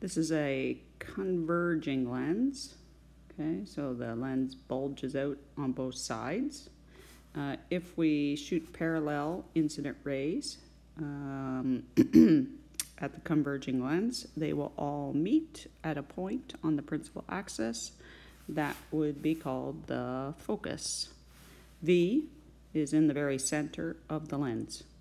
This is a converging lens. Okay, so the lens bulges out on both sides. If we shoot parallel incident rays at the converging lens, they will all meet at a point on the principal axis. That would be called the focus. V is in the very center of the lens.